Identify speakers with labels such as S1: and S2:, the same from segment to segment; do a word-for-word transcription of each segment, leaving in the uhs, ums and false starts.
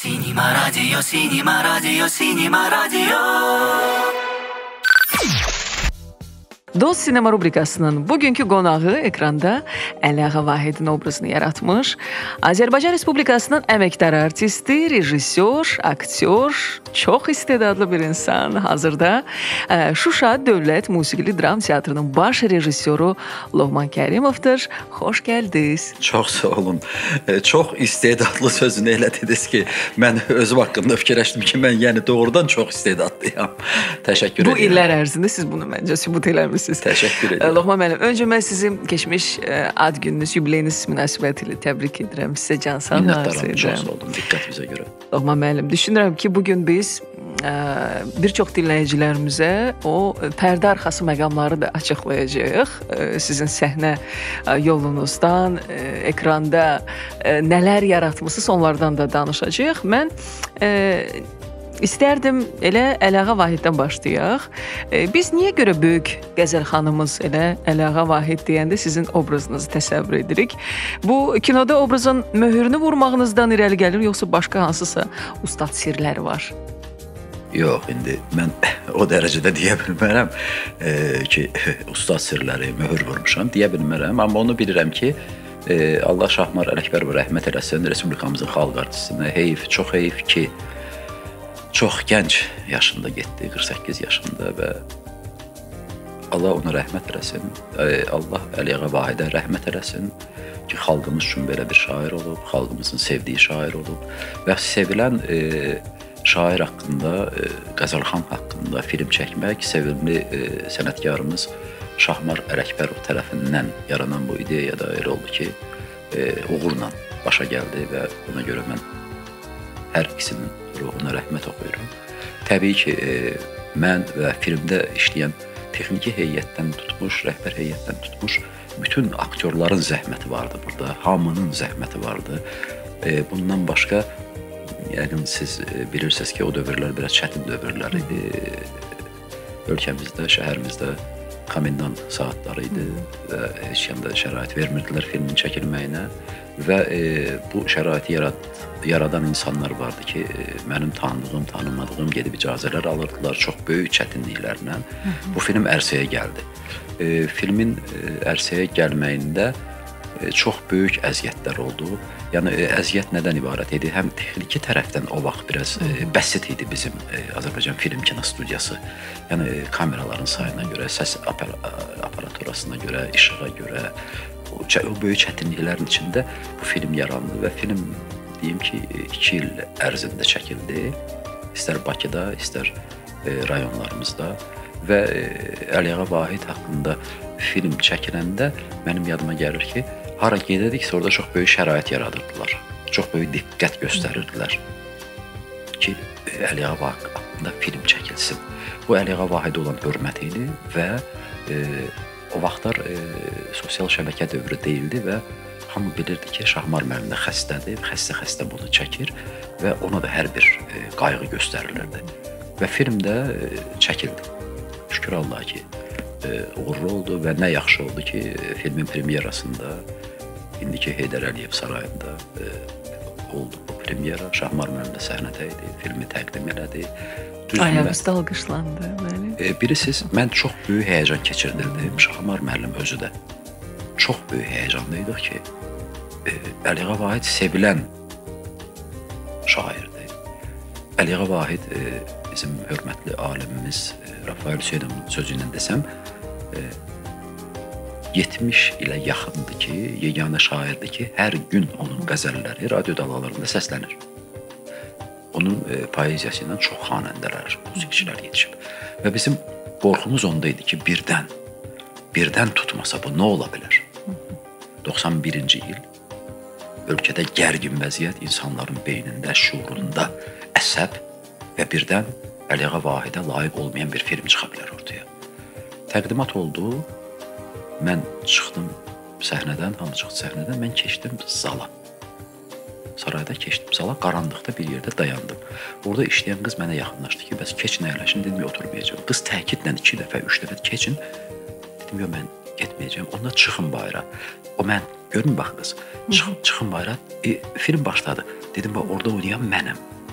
S1: Sinema Radyo, Sinema Radyo, Sinema Radyo. Dost Sinema rubrikasının bugünkü qonağı ekranda Əliağa Vahidin obrazını yaratmış Azərbaycan Respublikasının əməkdar artisti, rejissor, aktyor, çox istedadlı bir insan. Hazırda Şuşa Dövlət Musiqili Dram Teatrının baş rejissoru Loğman Kərimovdur. Xoş gəldiniz.
S2: Çox sağ olun. Çox istedadlı sözünü elə dediniz ki, mən özüm haqqında fikirləşdim ki, mən yəni doğrudan çox istedadlıyam. Təşəkkür edirəm.
S1: Bu illər ərzində siz bunu məncə sübut eləmişsiniz.
S2: Təşəkkür edirəm.
S1: Loğman müəllim, öncə mən sizin keçmiş ad gününüz, yubileyiniz münasibətilə təbrik edirəm. Sizə can sağlığı arzu edirəm.
S2: Çox sağ olun, diqqət bizə görə.
S1: Loğman müəllim, düşünürəm ki, bugün biz bir çox dinləyicilərimizə o pərdə arxası məqamları da açıqlayacağıq. Sizin səhnə yolunuzdan, ekranda nələr yaratmışsınız, onlardan da danışacağıq. Mən İstərdim elə Əliağa Vahiddən başlayaq. Biz niyə görə böyük qəzəlxanımız elə Əliağa Vahid deyəndə sizin obrazınızı təsəvvür edirik? Bu kinoda obrazın möhürünü vurmağınızdan irəli gəlir, yoxsa başqa hansısa ustad sirləri var?
S2: Yox, indi mən o dərəcədə deyə bilmərəm e, ki, ustad sirləri, möhür vurmuşam, deyə bilmərəm. Amma onu bilirəm ki, e, Allah Şahmar Ələkbərov rəhmət eləsin, Respublikamızın xalq artistinə heyf, çox heyf ki, çox gənc yaşında getdi, qırx səkkiz yaşında və Allah ona rəhmət eləsin. Allah Əliağa Vahidə rəhmət eləsin ki, xalqımız üçün belə bir şair olub, xalqımızın sevdiyi şair olub və sevilən e, şair haqqında, e, qəzəlxan haqqında film çəkmək sevimli e, sənətkarımız Şahmar Ələkbərov tərəfindən yaranan bu ideya da elə oldu ki, e, uğurla başa gəldi və buna görə mən hər ikisinin ruhuna rəhmət oxuyuram. Təbii ki, e, mən və filmdə işləyən texniki heyətdən tutmuş, rəhbər heyətdən tutmuş, bütün aktyorların zəhməti vardı burada, hamının zəhməti vardı. E, bundan başqa, yəni siz bilirsiniz ki, o dövrlər biraz çətin dövrlər idi. Ölkəmizdə, şəhərimizdə komendant saatları idi və heç kəndə şərait vermirdilər filmin çəkilməyinə və e, bu şəraiti yarat yaradan insanlar vardı ki, mənim tanıdığım, tanımadığım gedib icazələr alırdılar çox böyük çətinliklərlə. Bu film ərsəyə gəldi. E, filmin ərsəyə gəlməyində e, çox böyük əziyyətlər oldu. Yəni e, əziyyət nədən ibarət idi? Həm texniki tərəfdən o vaxt biraz e, bəsit idi bizim e, Azərbaycan Film Kino Studiyası. Yəni e, kameraların sayına görə, səs apar aparaturasına görə, işığa görə o, o böyük çətinliklərin içində bu film yarandı və film deyim ki, iki il ərzində çəkildi. İstər Bakıda, istər e, rayonlarımızda və e, Əliağa Vahid haqqında film çəkiləndə mənim yadıma gəlir ki, hara gedədiksə orada çox böyük şərait yaradırdılar. Çox böyük diqqət göstərirdilər ki, Əliağa Vahid haqqında film çəkilsin. Bu Əliağa Vahid olan hörmət idi və e, o vaxtlar e, sosial şəbəkə dövrü deyildi və hamı bilirdi ki, Şahmar müəllim də xəstədir, xəstə-xəstə bunu çəkir və ona da hər bir e, qayğı göstərilirdi. Və film də e, çəkildi. Şükür Allah ki, e, uğurlu oldu və nə yaxşı oldu ki, filmin premyerasında, indiki Heydər Əliyev sarayında e, oldu bu premyera. Şahmar müəllim də səhnədə idi, filmi təqdim elədi.
S1: Ayağınızda alqışlandı.
S2: E, birisiz, mən çox böyük həyəcan keçirdirdim. Şahmar müəllim özü də çox böyük həyəcanlıydıq ki, Əliağa Vahid sevilən şairdir. Əliağa Vahid bizim hörmətli alimimiz Rafael Hüseynovun sözü ilə desəm, yetmiş ilə yaxındır ki, yeganə şairdir ki, hər gün onun qəzəlləri radio dalğalarında səslənir. Onun poeziyası ilə çox xanəndələr, musiqiçilər yetişib. Və bizim qorxumuz onda idi ki, birdən, birdən tutmasa bu nə ola bilər? doxsan birinci il ölkədə gərgin vəziyyət, insanların beynində, şuurunda əsəb və birdən Əliağa Vahidə layiq olmayan bir film çıxa bilər ortaya. Təqdimat oldu, mən çıxdım səhnədən, hamı çıxdı səhnədən, mən keçdim zala. Sarayda keçdim zala, qaranlıqda bir yerdə dayandım. Orada işləyən qız mənə yaxınlaşdı ki, bəs keç nə eləşin, dedim, oturmayacağım. Qız təkidlə iki dəfə, üç dəfə keçin, dedim, yox, mən getməyəcəm, ondan çıxın bayra. O mən, görün bax qız, Çıx, çıxın bayra, e, film başladı. Dedim, bax, orada oynayan mənəm.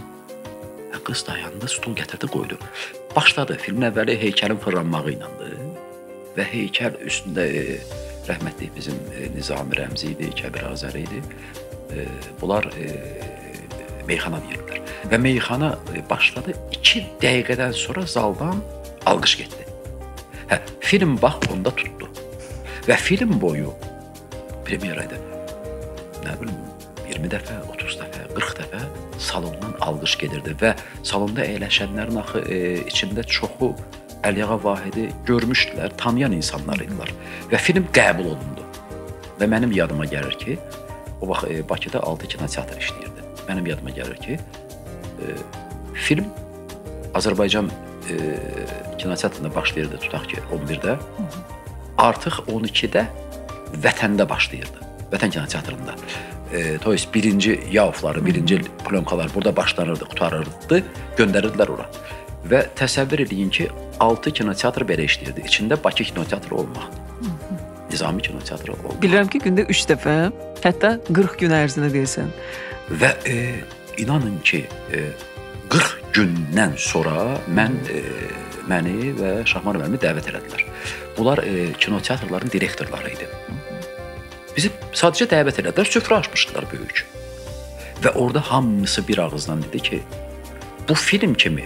S2: qız dayandı, stul gətirdi, qoydu. Başladı. Filmin əvvəli heykəlin fırlanmağı iləndir və heykəl üstündə e, rəhmətli bizim e, Nizami Rəmzi idi, Kəbir Azəri idi. E, bunlar e, meyxana deyirlər. Və meyxana e, başladı. İki dəqiqədən sonra zaldan alqış getdi. Hə, film bax onda tutdu. Və film boyu premyeraydı. Nə bilim, iyirmi dəfə, otuz dəfə, qırx dəfə salondan alqış gedirdi və salonda əyləşənlərin axı e, içində çoxu Əliağa Vahidi görmüşdülər, tanıyan insanlar idilər və film qəbul olundu. Və mənim yadıma gəlir ki, o vaxt e, Bakıda altı kinoteatr işləyirdi. Mənim yadıma gəlir ki, e, film Azərbaycan e, kinoteatrında başlayırdı, tutaq ki, on birdə, artıq on ikidə Vətəndə başlayırdı, Vətən kinoteatrında. E, to есть birinci yavfları, birinci plonkalar burada başlanırdı, qutarırdı, göndərirdilər ora. Və təsəvvür edin ki, altı kinoteatr belə işləyirdi. İçində Bakı kinoteatrı olmaqdı. Nizami kinoteatrı olmaq.
S1: Bilirəm ki, gündə üç dəfə, hətta qırx gün ərzində deyəsən.
S2: Və e, inanın ki, e, qırx gündən sonra mən e, məni və Şahmar müəllimi dəvət elədilər. Bunlar e, kinoteatrların direktorları idi. Bizi sadəcə dəvət elədilər, süfrə açmışdılar böyük. Və orada hamısı bir ağızdan dedi ki, bu film kimi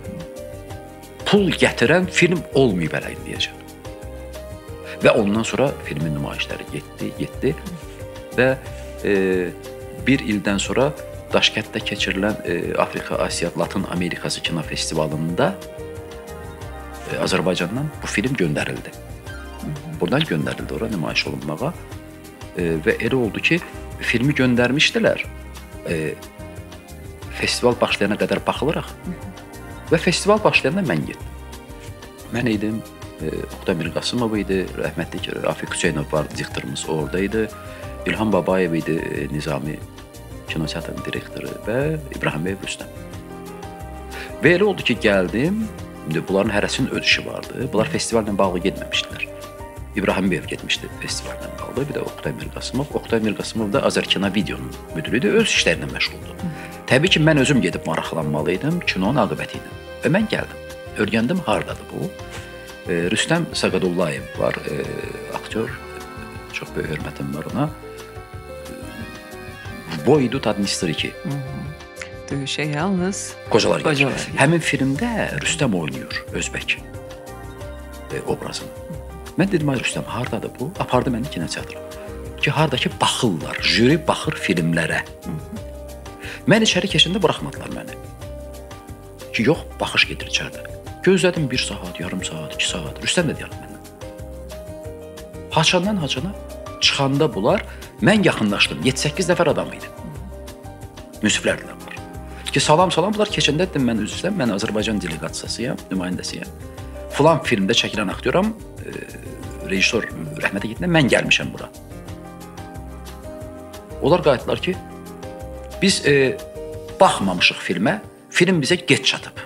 S2: pul gətirən film olmayıb hələ indiyəcən. Və ondan sonra filmin nümayişləri getdi, getdi və e, bir ildən sonra Daşkətdə keçirilən e, Afrika, Asiya, Latın Amerikası kino festivalında e, Azərbaycandan bu film göndərildi. Buradan göndərildi ora nümayiş olunmağa e, və elə oldu ki, filmi göndərmişdilər. E, festival başlayana qədər baxılıraq və festival başlayanda mən getdim. Mən idim, e, Oqtay Mirqasımov idi, rəhmətli Rafiq Hüseynov var, diktorumuz oradaydı, İlham Babayev idi, e, Nizami kinoteatrın direktoru və İbrahim Bey Rüstəm. Və elə oldu ki, gəldim, bunların hərəsinin ödüşü vardı, bunlar festivallə bağlı getməmişdilər. İbrahim Bey getmişdi festivallə bağlı, bir də Oqtay Mirqasımov. Oqtay Mirqasımov da Azərkino videonun müdürü idi, öz işlərindən məşğuldu. Təbii ki, mən özüm gedib maraqlanmalıydım kinonun aqibəti ilə. Və mən gəldim. Öyrəndim, hardadır bu? E, Rüstəm Saqadullayev var, e, aktyor. Çox böyük hörmətim var ona. Boydu Tadnistriki.
S1: Döyüşə yalnız
S2: qocalar gəlir. Həmin filmdə Rüstəm oynayır, özbək e, obrazını. Mən dedim, ay Rüstəm, hardadır bu? Apardı məni kinoteatra. Ki, hardakı baxırlar, jüri baxır filmlərə. Mən içəri keçəndə buraxmadılar məni. Ki, yox, baxış gedir içəridə. Gözlədim bir saat, yarım saat, iki saat. Rüstəm də deyalım məndən. Haçandan haçana çıxanda bunlar, mən yaxınlaşdım. yeddi səkkiz nəfər adam idi. Müsiflərdirlər var. Ki, salam salam, bunlar keçəndə dedim, mən üzr istəyirəm, mən Azərbaycan deleqasiyasıyam, nümayəndəsiyəm. Filan filmdə çəkilən aktyoram, e, rejissor rəhmətə getdilə, mən gəlmişəm bura. Onlar qayıtdılar ki, biz e, baxmamışıq filmə, film bizə geç çatıb.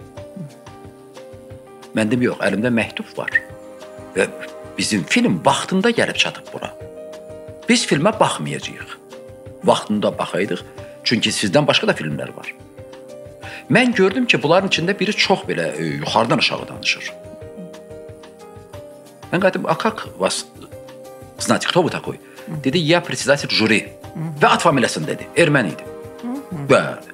S2: Mən dedim, yox, əlimdə məktub var və bizim film vaxtında gəlib çatıb bura. Biz filmə baxmayacağıq. Vaxtında baxaydıq, çünki sizdən başqa da filmlər var. Mən gördüm ki, bunların içində biri çox belə e, yuxarıdan aşağı danışır. Mən qayıtdım, a как вас знать, кто вы такой? Dedi, я председатель жюри. Və ad familiyasını dedi, erməni idi. Bəli.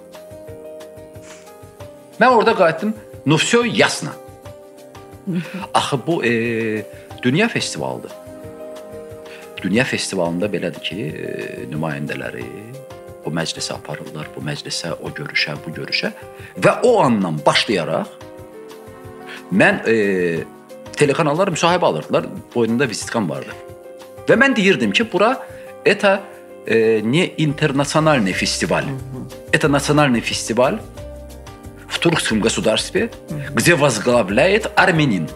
S2: Mən orada qayıtdım, ну все ясно. Axı bu e, dünya festivalıdır. Dünya festivalında belədir ki, e, nümayəndələri bu məclisə aparırlar, bu məclisə, o görüşə, bu görüşə və o andan başlayaraq mən e, telekanallar müsahibə alırdılar, boynunda vizitkan vardı. Və mən deyirdim ki, bura это e, не интернациональный фестиваль, это национальный фестиваль в турецком государстве, где возглавляет армянин.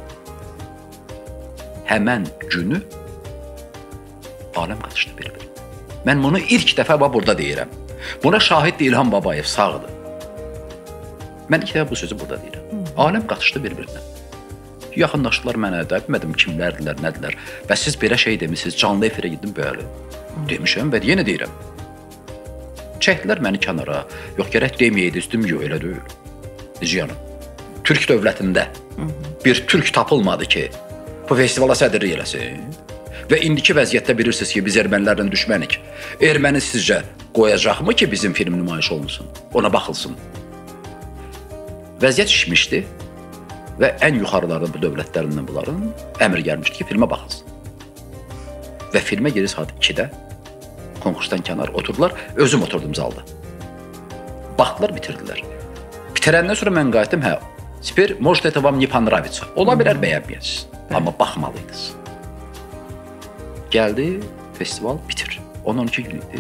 S2: Həmən günü aləm qatışdı bir-bir. Mən bunu ilk dəfə burada deyirəm. Buna şahid İlham Babayev sağdır. Mən ilk dəfə bu sözü burada deyirəm. Aləm qatışdı bir-birinə. Yaxınlaşdılar mənə, də bilmədim kimlərdirlər, nədirlər. Və siz belə şey demişsiniz, canlı efirə gedim, bəli. Demişəm və yenə deyirəm. çəkdilər məni kənara. Yox, gərək deməyəydi, üstüm yox, elə deyil. Necə yəni? Türk dövlətində bir türk tapılmadı ki, bu festivala sədrlik eləsin. Və indiki vəziyyətdə bilirsiniz ki, biz ermənilərlə düşmənik. Erməni sizcə qoyacaqmı ki, bizim film nümayiş olunsun? Ona baxılsın. Vəziyyət şişmişdi və ən yuxarılarda bu dövlətlərindən bunların əmr gəlmişdi ki, filmə baxılsın. Və filmə geri saat ikidə konkursdan kənar oturdular, özüm oturdum zalda. Baxdılar, bitirdilər. Bitirəndən sonra mən qayıtdım, hə, теперь, может, это вам не понравится. Ola bilər, bəyənməyəsiniz. Amma baxmalıydınız. Gəldi, festival bitir. on on iki gün idi.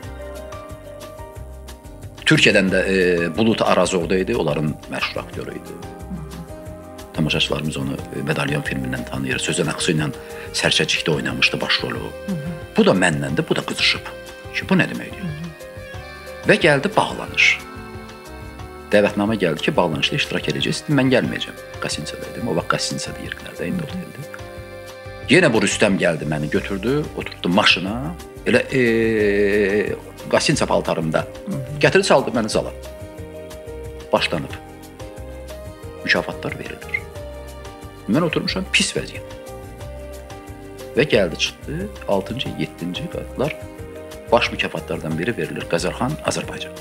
S2: Türkiyədən də e, Bulut Arazovda idi, onların məşhur aktyoru idi. Tamaşaçılarımız onu e, Medalyon filmindən tanıyır. Sözen Aksu ilə Sərçəcikdə oynamışdı başrolu. Bu da məndəndir, bu da qızışıb. Ki, bu nə deməkdir? Və gəldi bağlanış. Dəvətnamə gəldi ki, bağlanışda iştirak edəcəksiniz. Mən gəlməyəcəm. Qasinsədəydim. O vaxt Qasinsə deyirdilər də, indi oteldə. Yenə bu Rüstəm gəldi, məni götürdü, oturtdu maşına. Elə e, Qasinsə paltarımda. Gətirdi, saldı məni zala. Başlanıb. Mükafatlar verilir. Mən oturmuşam pis vəziyyət. Və gəldi, çıxdı. altıncı, yeddinci qayıtlar. Baş mükafatlardan biri verilir. Qəzərxan, Azərbaycan.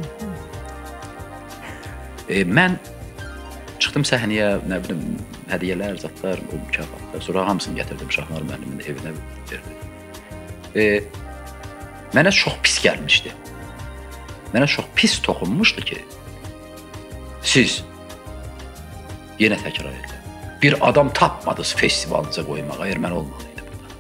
S2: E, mən çıxdım səhnəyə, nə bilim, hədiyyələr, zatlar, o mükafatlar. Sonra hamısını gətirdim Şahmar müəllimin evinə verdim. E, mənə çox pis gəlmişdi. Mənə çox pis toxunmuşdu ki, siz yenə təkrar edin. Bir adam tapmadınız festivalınıza qoymağa, erməni olmalıydı burada.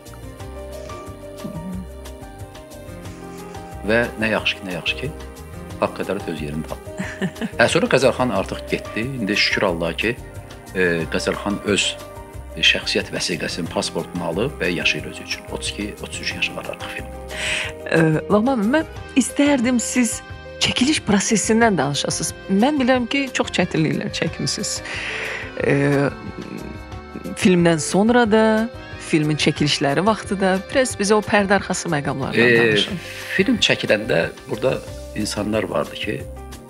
S2: Və nə yaxşı ki, nə yaxşı ki, haqq qədəri öz yerini tapdı. Hə, sonra Qəzərxan artıq getdi. İndi şükür Allah ki, e, Qəzərxan öz e, şəxsiyyət vəsiqəsini, pasportunu alıb və yaşayır özü üçün. otuz iki otuz üç yaşı var artıq film.
S1: Loğman, mən istərdim siz çəkiliş prosesindən danışasınız. Mən bilirəm ki, çox çətinliklər çəkmisiniz. E, filmdən sonra da, filmin çəkilişləri vaxtı da, biraz bizə o pərdə arxası məqamlardan e, danışın.
S2: Film çəkiləndə burada insanlar vardı ki,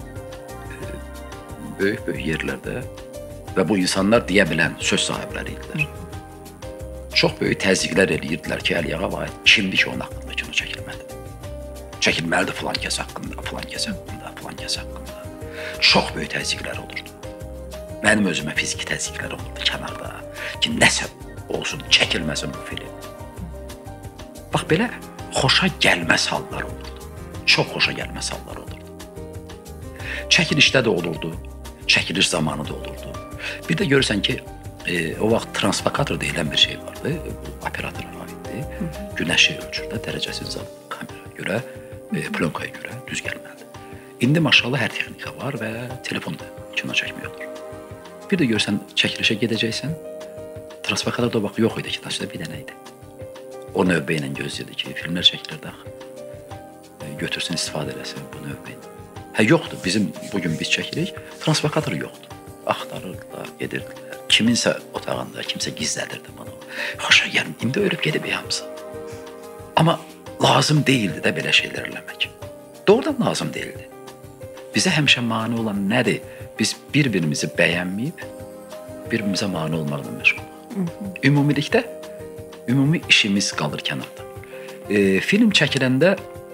S2: böyük-böyük yerlərdə və bu insanlar deyə bilən söz sahibləri idilər. Çox böyük təzyiqlər eləyirdilər ki, Əliyağa Vahid kimdir ki, onun haqqında kino çəkilməlidir. Çəkilməlidir filan kəs haqqında, filan kəs haqqında, filan kəs haqqında. Çox böyük təzyiqlər olurdu. Mənim özümə fiziki təzyiqlər olurdu kənarda ki, nəsə olsun, çəkilməsin bu film. Bax, belə xoşa gəlməz hallar olurdu. Çox xoşa gəlməz hallar olurdu. Çəkilişdə də olurdu. Çəkiliş zamanı da olurdu. Bir də görürsən ki, e, o vaxt transfokator deyilən bir şey vardı. Bu operatora aiddir. Günəşi ölçür də, dərəcəsini zat kameraya görə, e, plonkaya görə düz gəlməlidir. İndi maşallah hər texnika var və telefonda kino çəkmək olur. Bir də görürsən, çəkilişə gedəcəksən, transfokator da vaxt yox idi ki, taşıda bir dənə idi. O növbə ilə gözləyirdi ki, filmlər çəkilirdi axı. E, götürsün, istifadə eləsin bu növbə ilə. Hə, yoxdur. Bizim bugün biz çəkirik, transfokator yoxdur. Axtarırdılar, gedirdilər. Kiminsə otağında, kimsə gizlədirdi bunu. Xoşa gəlin, indi ölüb gedib hamısı. Amma lazım deyildi də belə şeylər eləmək. Doğrudan lazım deyildi. Bizə həmişə mane olan nədir? Biz bir-birimizi bəyənməyib, bir-birimizə mane olmaqla məşğuluq. Ümumilikdə, ümumi işimiz qalır kənarda. E, film çəkiləndə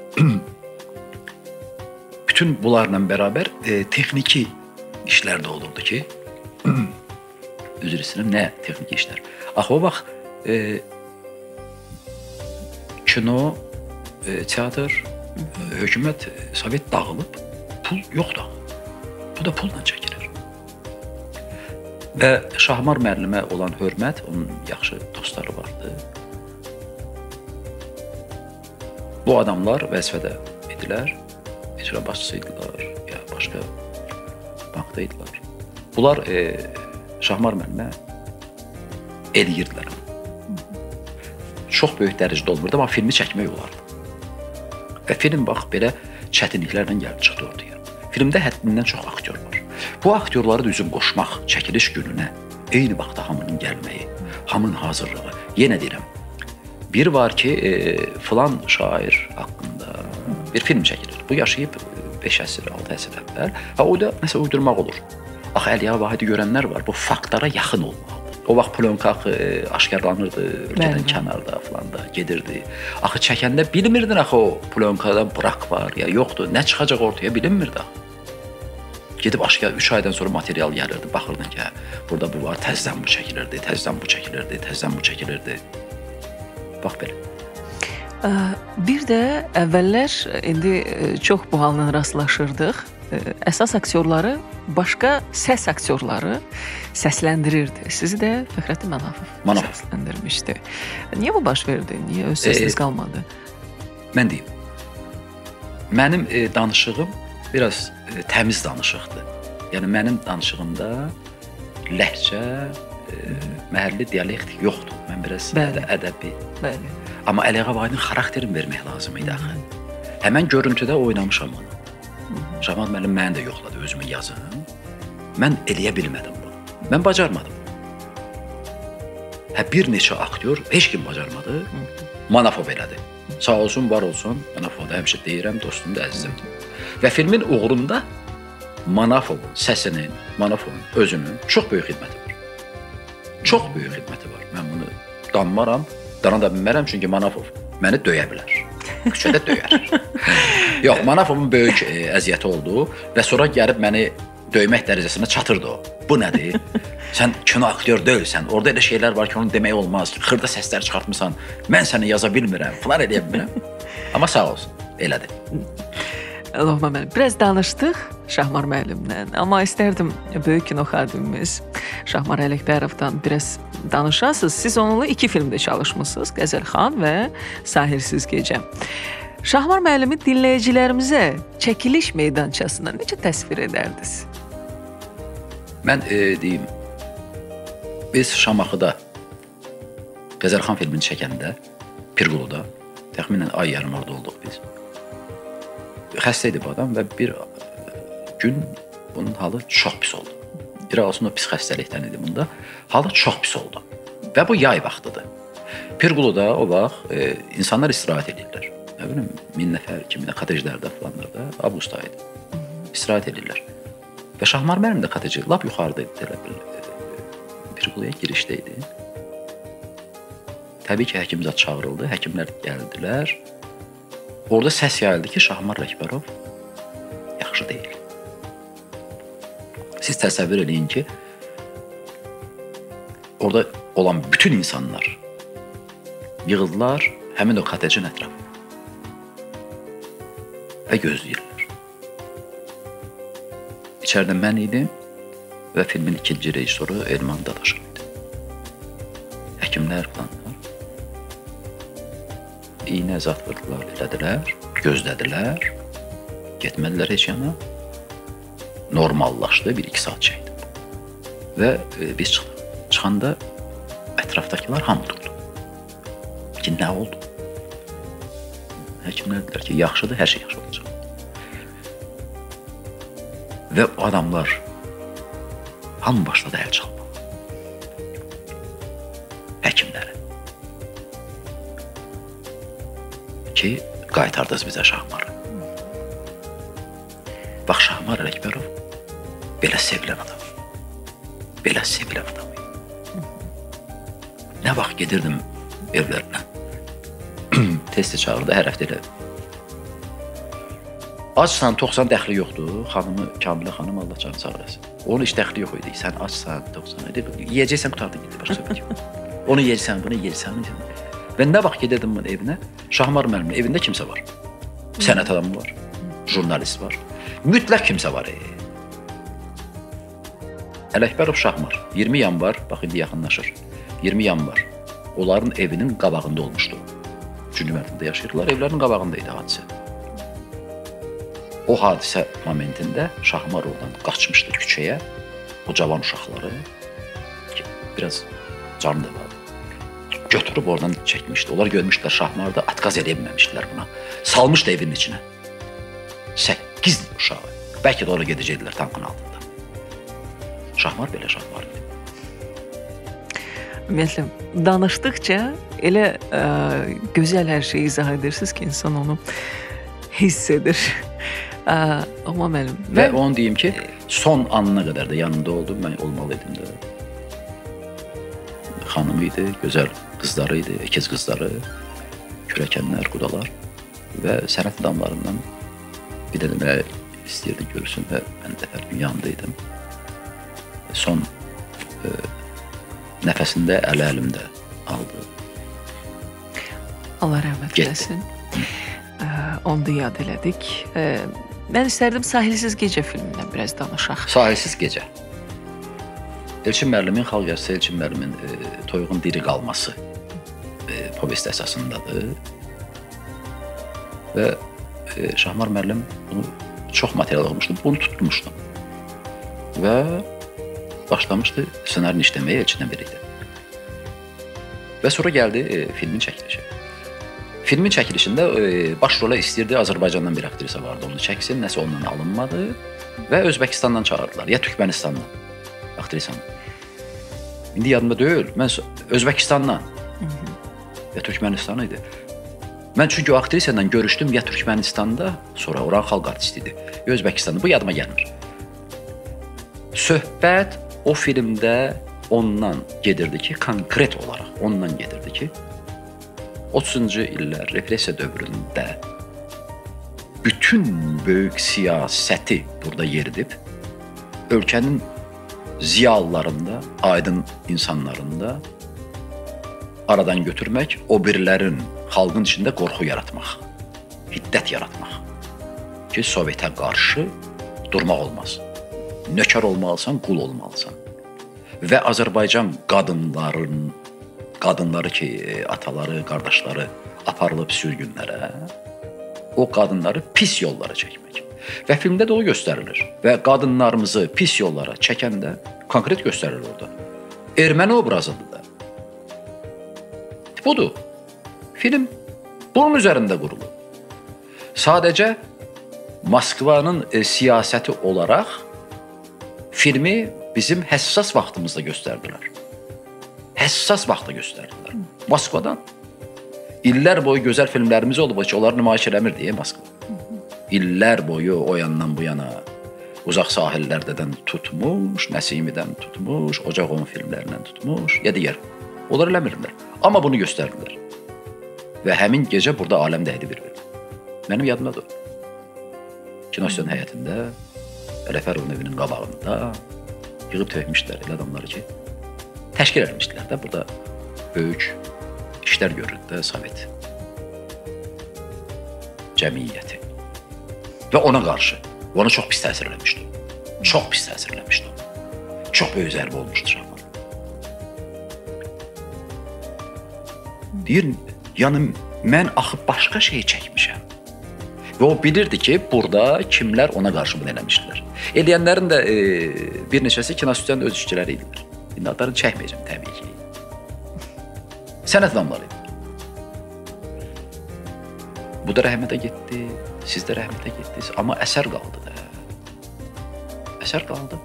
S2: bütün bunlarla bərabər e, texniki işlər də olurdu ki, üzr istəyirəm, nə texniki işlər? Axı o vaxt e, kino, e, teatr, e, hökumət, Sovet dağılıb, pul yoxdur. Bu da pulla çəkilir. Və Şahmar müəllimə olan hörmət, onun yaxşı dostları vardı. Bu adamlar vəzifədə idilər. İcra başçısıydılar, ya başqa bankdaydılar. Bunlar e, Şahmar müəllimə eləyirdilər. Çox böyük dərəcədə olmurdu, amma filmi çəkmək olardı. Və film bax, belə çətinliklərlə gəlib çıxdı ortaya. Filmdə həddindən çox aktyor var. Bu aktyorları da üzüm qoşmaq, çəkiliş gününə, eyni vaxtda hamının gəlməyi, hamının hazırlığı. Yenə deyirəm, bir var ki, e, filan şair haqqında bir film çəkilir. Bu yaşayıb beş əsr, altı əsr əvvəl. Ha, o da nəsə uydurmaq olur. Axı Əliya Vahidi görənlər var. Bu faktlara yaxın olmalıdır. O vaxt plyonka axı aşkarlanırdı, ölkədən kənarda falan da gedirdi. Axı çəkəndə bilmirdin axı o plyonkada bırak var ya yoxdur. Nə çıxacaq ortaya bilinmirdi axı. Gedib aşkar üç aydan sonra material gəlirdi. Baxırdın ki, burada bu var, təzdən bu çəkilirdi, təzdən bu çəkilirdi, təzdən bu çəkilirdi. Bax belə.
S1: Bir də əvvəllər indi çox bu halla rastlaşırdıq. Əsas aktyorları başqa səs aktyorları səsləndirirdi. Sizi də Fəxrəddin Manafov, Manafov səsləndirmişdi. Niyə bu baş verdi? Niyə öz səsiniz e, qalmadı?
S2: Mən deyim. Mənim e, danışığım biraz e, təmiz danışıqdır. Yəni mənim danışığımda ləhcə, e, məhəlli dialekt yoxdur. Mən biraz ədə, ədəbi.
S1: Bəli.
S2: Amma Əliya Vahidin xarakterini vermək lazım idi axı. Həmən görüntüdə oynamışam onu. Şahmat müəllim məni də yoxladı özümü yazın. Mən eləyə bilmədim bunu. Mən bacarmadım. Hə, bir neçə aktyor heç kim bacarmadı. Manafov elədi. Sağ olsun, var olsun. Manafov da həmişə deyirəm, dostum da əzizimdir. Və filmin uğrunda Manafovun səsinin, Manafovun özünün çox böyük xidməti var. Çox böyük xidməti var. Mən bunu danmaram, dana da bilmərəm, çünki Manafov məni döyə bilər. Küçədə döyər. Yox, Manafovun böyük e, əziyyəti oldu və sonra gəlib məni döymək dərəcəsinə çatırdı o. Bu nədir? Sən kino aktyor deyilsən. Orada elə şeylər var ki, onu demək olmaz. Xırda səslər çıxartmısan. Mən səni yaza bilmirəm. Falan eləyə bilmirəm. Amma sağ olsun. Elədi.
S1: Loğman müəllim, biraz danışdıq Şahmar müəllimlə. Amma istərdim böyük kino xadimimiz Şahmar Ələkbərovdan biraz danışasınız. Siz onunla iki filmdə çalışmışsınız. Qəzəlxan və Sahirsiz Gecə. Şahmar müəllimi dinləyicilərimizə çəkiliş meydançasından necə təsvir edərdiniz?
S2: Mən e, deyim, biz Şamaxıda Qəzəlxan filmini çəkəndə, Pirquluda, təxminən ay yarım orada olduq biz. Xəstə idi bu adam və bir gün bunun halı çox pis oldu. Bir olsun o pis xəstəlikdən idi bunda. Halı çox pis oldu. Və bu yay vaxtıdır. Pirquluda o vaxt e, insanlar istirahət edirlər. Nə bilim, min nəfər, iki min kotejlərdə falanlarda avqust ayıdır. İstirahət edirlər. Və Şahmar müəllim də koteci lap yuxarıda idi. Pirquluya girişdə idi. Təbii ki, həkimzad çağırıldı. Həkimlər gəldilər. Orada səs yayıldı ki, Şahmar Ələkbərov yaxşı deyil. Siz təsəvvür edin ki, orada olan bütün insanlar yığıldılar həmin o kotejin ətrafına və gözləyirlər. İçəridə mən idim və filmin ikinci rejissoru Elman Dadaşov idi. Həkimlər falanlar iynə zat vurdular, elədilər, gözlədilər, getmədilər heç yana. Normallaşdı, bir iki saat çəkdi. Və e, biz çıxdıq. Çıxanda ətrafdakılar hamı durdu. Ki, nə oldu? Həkimlər dedilər ki, yaxşıdır, hər şey yaxşı olacaq. Və adamlar hamı başladı əl çalmağa. Həkimləri. Ki, qaytardınız bizə Şahmarı. Bax, Şahmar Ələkbərov belə sevilən adam. Belə sevilən adam. Nə vaxt gedirdim evlərinə. Testi çağırdı, hər həftə elə. Açsan, toxsan dəxli yoxdur. Xanımı, Kamilə xanım, Allah canı sağ eləsin. Onun heç dəxli yox idi. Sən açsan, toxsan. Yiyəcəksən, qutardı gitti. Başqa söhbət yox. Onu yeyirsən, bunu yeyirsən. Və nə vaxt gedirdim bunun evinə, Şahmar müəllimin evində kimsə var. Sənət adamı var, jurnalist var. Mütləq kimsə var. E. Ələkbərov Şahmar, iyirmi yanvar, bax indi yaxınlaşır. iyirmi yanvar, onların evinin qabağında olmuşdu. Üçüncü mərtəbədə yaşayırlar, evlərin qabağında idi hadisə. O hadisə momentində Şahmar oradan qaçmışdı küçəyə, o cavan uşaqları, biraz canı da var. Götürüb oradan çəkmişdi. Onlar görmüşdülər Şahmarda, atqaz edə bilməmişdilər buna. Salmışdı evinin içinə. Səkkiz uşağı. Bəlkə də oraya gedəcəkdilər tankın altında. Şahmar belə Şahmar idi.
S1: Ümumiyyətlə, danışdıqca elə ə, gözəl hər şeyi izah edirsiniz ki, insan onu hiss edir. Amma müəllim.
S2: Və onu deyim ki, son anına qədər də yanında oldum. Mən olmalıydım da. Xanım idi, gözəl qızları idi, ikiz qızları, kürəkənlər, qudalar və sənət adamlarından bir də demək istəyirdi görsün və mən də hər gün yanındaydım. Son e, nəfəsində əli əlimdə aldı.
S1: Allah rəhmət eləsin. Onu da yad elədik. Mən istərdim Sahilsiz Gecə filmindən biraz danışaq.
S2: Sahilsiz Gecə. Elçin müəllimin, xalq yazısı Elçin müəllimin e, Toyuğun diri qalması e, povesti əsasındadır. Və e, Şahmar müəllim bunu çox material oxumuşdu, bunu tutmuşdu. Və başlamışdı ssenarini işləməyə Elçinlə birlikdə. Və sonra gəldi e, filmin çəkilişi. Filmin çəkilişində e, baş rola istəyirdi, Azərbaycandan bir aktrisa vardı, onu çəksin, nəsə ondan alınmadı və Özbəkistandan çağırdılar, ya Türkmenistandan aktrisanı. İndi yadımda deyil, mən Özbəkistandan ya Türkmenistan idi. Mən çünki o aktrisa ilə görüşdüm ya Türkmenistanda, sonra oran xalq artisti idi, ya Özbəkistanda, bu yadıma gəlmir. Söhbət o filmdə ondan gedirdi ki, konkret olaraq ondan gedirdi ki, otuzuncu illər repressiya dövründə bütün böyük siyasəti burada yeridib, ölkənin ziyalılarında, aydın insanlarında aradan götürmək, o birilərin xalqın içində qorxu yaratmaq, hiddət yaratmaq ki, Sovetə qarşı durmaq olmaz. Nökər olmalısan, qul olmalısan. Və Azərbaycan qadınların, qadınları ki, ataları, qardaşları aparılıb sürgünlərə, o qadınları pis yollara çəkmək. Və filmdə də o göstərilir. Və qadınlarımızı pis yollara çəkəndə konkret göstərilir orada. Erməni obrazıdır da. Budur. Film bunun üzərində qurulur. Sadəcə Moskvanın e, siyasəti olaraq filmi bizim həssas vaxtımızda göstərdilər. Həssas vaxtda göstərdilər. Moskvadan. İllər boyu gözəl filmlərimiz olub ki, onları nümayiş eləmir deyə Moskva. İllər boyu o yandan bu yana Uzaq Sahillərdən tutmuş, Nəsimidən tutmuş, Ocaq on filmlərindən tutmuş, ya digər. Onlar eləmirlər. Amma bunu göstərdilər. Və həmin gecə burada aləm dəydi bir-birinə. Mənim yadımdadır. Kinostüdyon həyətində, Ələfərovun evinin qabağında yığıb tökmüşdülər elə adamları ki, təşkil etmişdilər də burada böyük işlər görürdü də Sovet cəmiyyəti. Və ona qarşı, ona çox pis təsir eləmişdi. Çox pis təsir eləmişdi. Çox böyük zərbə olmuşdu Şahmar. Deyir, yəni mən axı başqa şey çəkmişəm. Və o bilirdi ki, burada kimlər ona qarşı bunu eləmişdilər. Eləyənlərin də e, bir neçəsi kinostüdyon öz işçiləri idilər. İndi adlarını çəkməyəcəm təbii ki. Sənət adamları idi. Bu da rəhmətə getdi, siz də rəhmətə getdiniz, amma əsər qaldı da. Əsər qaldı.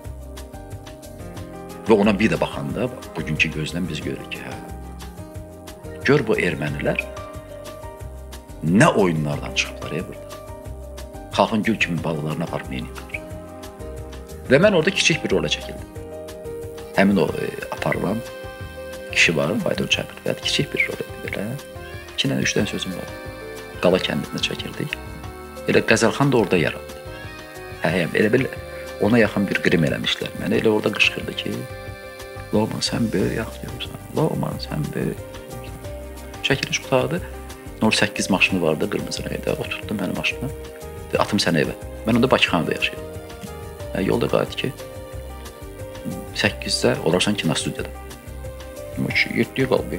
S2: Və ona bir də baxanda, bugünkü gözlə biz görürük ki, hə, gör bu ermənilər nə oyunlardan çıxıblar ya burada. Xalqın gül kimi balıqlarını aparıb neyniyirlər. Və mən orada kiçik bir rola çəkildim. Həmin o e, aparılan kişi var, fayda çəpir və kiçik bir rol idi belə. İki dənə, üç dənə sözüm var. Qala kəndində çəkirdik. Elə Qəzəlxan da orada yarandı. Həyəm, elə bil ona yaxın bir qrim eləmişlər. Mənə elə orada qışqırdı ki, Loman sən böyük yaxlıyorsan, Loman sən böyük. Çəkiliş qutadı. nol səkkiz maşını vardı, qırmızı rəngdə. Oturtdu mənim maşına. Atım sənə evə. Mən onda Bakıxanada yaşayırdım. Yəni, yolda qayıt ki, səkkizdə olarsan kinostudiyada. yeddiyə qalbi.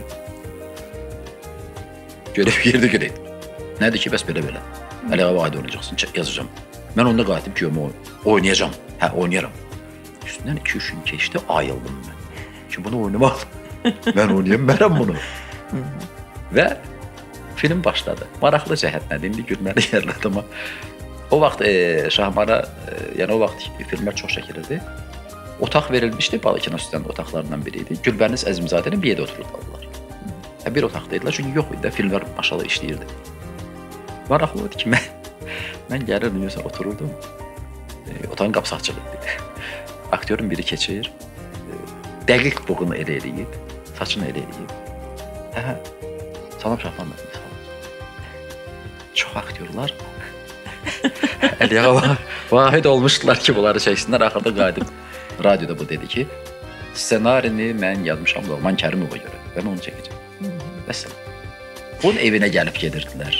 S2: Görüb yerdə görəydim. Nədir ki, bəs belə-belə. Əli Ağa Vahid oynayacaqsın, yazacağım. Mən onda qayıtdım ki, oynayacağım. Hə, oynayaram. Üstündən iki üç gün keçdi, ayıldım mən. Ki, bunu oynamaq. Mən oynayam bunu. Və film başladı. Maraqlı cəhət nədir? İndi gülməli yerlərdi, amma o vaxt e, Şahmara, e, yəni o vaxt filmlər çox çəkilirdi. Otaq verilmişdi, Balı kinostüdyon otaqlarından biri idi. Gülbəniz Əzimzadənin bir yerdə otururdular. Hə, bir otaqdaydılar, çünki yox idi də, filmlər maşallah işləyirdi. Maraqlı idi ki, mən Mən gəlirdim, yoxsa otururdum. E, otağın qapısı açıq idi. Aktyorun biri keçir. E, dəqiq boğunu elə eləyib, saçını elə eləyib. Hə, hə. Salam Şahban bəy. Çox aktyorlar Əliyağa vahid olmuşdular ki, bunları çəksinlər. Axırda qayıdıb radioda bu dedi ki, ssenarini mən yazmışam Loğman Kərimova görə. Mən onu çəkəcəm. Məsələn. Bunun evinə gəlib gedirdilər.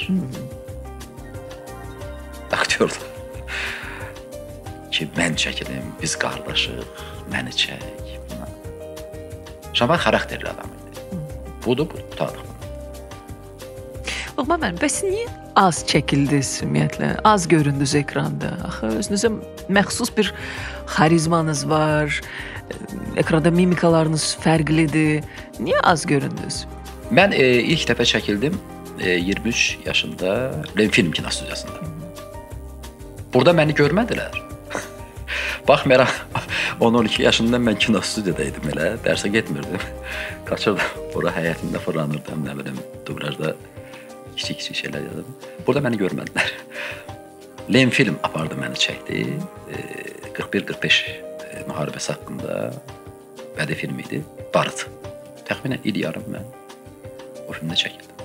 S2: Aktyorlar. Ki, mən çəkilim, biz qardaşıq, məni çək. Şaban xarakterli adam idi. Budur, bu, tutadıq bunu.
S1: Loğman müəllim, bəs niyə az çəkildiniz ümumiyyətlə? Az göründünüz ekranda. Axı özünüzə məxsus bir xarizmanız var. Ekranda mimikalarınız fərqlidir. Niyə az göründünüz?
S2: Mən e, ilk dəfə çəkildim e, iyirmi üç yaşında Lenfilm kinostudiyasında. Burada məni görmədilər. Baxmayaraq on on iki yaşında mən kinostudiyada idim elə, dərsə getmirdim. Qaçırdım, ora həyətində fırlanırdım, nə bilim, dublajda kiçik-kiçik şeylər yazırdım. Burada məni görmədilər. Lenfilm apardı məni çəkdi. E, qırx bir qırx beş e, müharibəsi haqqında bədii film idi. Barıt. Təxminən il yarım mən o filmdə çəkildim.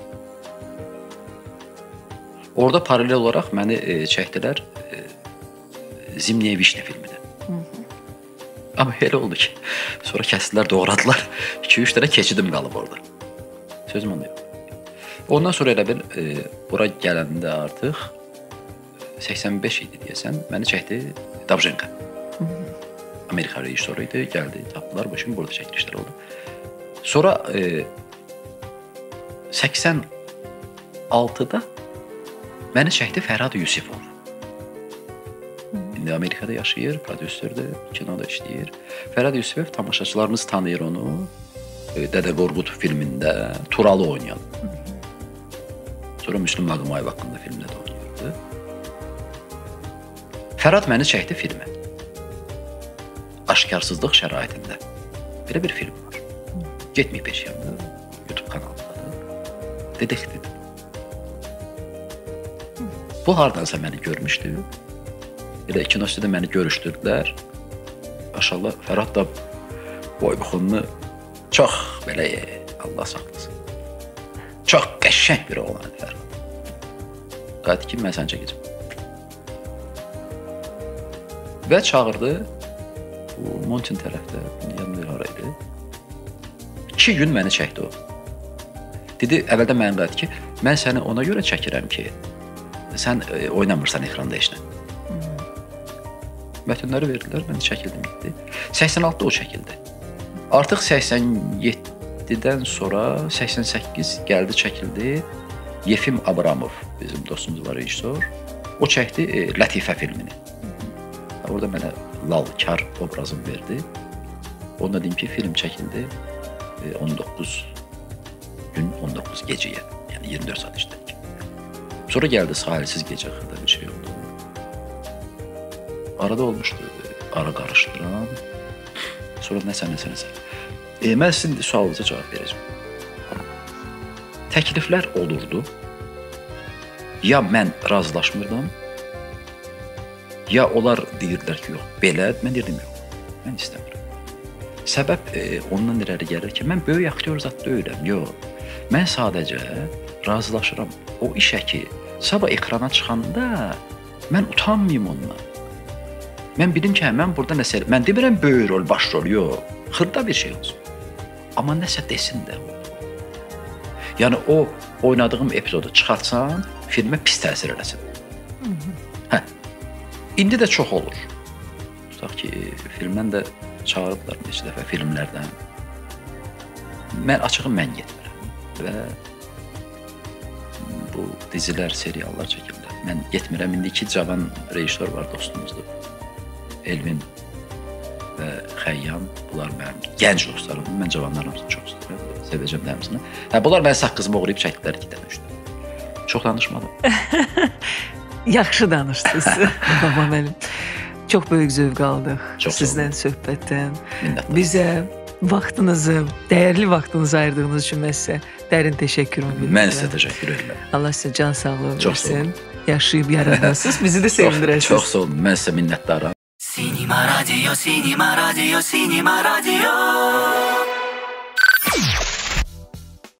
S2: Orada paralel olaraq məni e, çəkdilər e, Zimniyə Vişne filminə. Amma elə oldu ki, sonra kəsdilər, doğradılar. iki üç dənə keçidim qalıb orada. Sözüm onda yox. Ondan sonra elə bil, e, bura gələndə artıq səksən beş idi deyəsən, məni çəkdi Davjenko. Amerika rejissoru idi, gəldi, tapdılar, bu şimdi burada çəkilişlər oldu. Sonra e, səksən altıda məni çəkdi Fərhad Yusifov. İndi Amerikada yaşayır, prodüsördür, kinoda işləyir. Fərhad Yusifov tamaşaçılarımız tanıyır onu. E, Dədə Qorqud filmində Turalı oynayan. Sonra Müslüm Maqomayev haqqında filmdə də oynayırdı. Fərhad məni çəkdi filmə. Aşkarsızlıq şəraitində. Belə bir film var. Getməyib heç yanında. YouTube kanalındadır. Dedektiv. Bu hardansa məni görmüşdü. Elə kinostudiyada məni görüşdürdülər. Maşallah Fərhad da boy-buxunlu çox belə Allah saxlasın. Çox qəşəng bir oğlan Fərhad. Qayıtdı ki, mən sən çəkəcəm. Və çağırdı. Bu Montin tərəfdə, yanımda haraydı. İki gün məni çəkdi o. Dedi, əvvəldən mənə qayıtdı ki, mən səni ona görə çəkirəm ki, sən e, oynamırsan ekranda işlə. Mətnləri verdilər, mən çəkildim, getdi. səksən altıda o çəkildi. Artıq səksən yeddidən sonra səksən səkkiz gəldi, çəkildi. Yefim Abramov, bizim dostumuz var, rejissor. O çəkdi e, Lətifə filmini. Orada mənə lalkar obrazım verdi. Onda deyim ki, film çəkildi e, on doqquz gün, on doqquz gecəyə. Yəni iyirmi dörd saat işlədik. Sonra gəldi Sahilsiz Gecə xırda bir şey oldu. Arada olmuşdu, ara qarışdıran. Sonra nəsə, nəsə, nəsə. E, mən sizin sualınıza cavab verəcəm. Təkliflər olurdu. Ya mən razılaşmırdım, ya onlar deyirdilər ki, yox, belə, mən deyirdim, yox, mən istəmirəm. Səbəb e, ondan irəli gəlir ki, mən böyük aktyor zat deyiləm, yox. Mən sadəcə razılaşıram. O işə ki, sabah ekrana çıxanda mən utanmayayım ondan. Mən bilim ki, mən burada nəsə, mən demirəm böyük rol, baş rol, yox. Xırda bir şey olsun. Amma nəsə desin də o. Yəni o oynadığım epizodu çıxartsan, filmə pis təsir eləsin. Hə. İndi də çox olur. Tutaq ki, filmdən də çağırıblar neçə dəfə filmlərdən. Mən açığım mən getmirəm. Və bu dizilər, seriallar çəkirlər. Mən getmirəm. İndi iki cavan rejissor var, dostumuzdur. Elvin və Xəyyam. Bunlar mənim gənc dostlarımdır. Mən cavanların hamısını çox istəyirəm. Sevəcəm də hamısını. Hə, bunlar mən saqqızımı oğrayıb çəkdilər iki dənə üçdə. Çox danışmadım.
S1: Yaxşı danışdınız. Baba mənim. Çox böyük zövq aldıq
S2: Çox
S1: sizdən söhbətdən.
S2: Minnətlər.
S1: Bizə vaxtınızı, dəyərli vaxtınızı ayırdığınız üçün mən sizə dərin təşəkkürümü bildirirəm.
S2: Mən sizə təşəkkür edirəm.
S1: Allah sizə can sağlığı
S2: Çox sağ
S1: versin.
S2: olun.
S1: yaşayıb yaradasınız. Bizi də sevindirəsiniz.
S2: Çox, çox sağ olun. Mən sizə minnətdaram.
S3: Cinema Radio, Cinema Radio, Cinema Radio.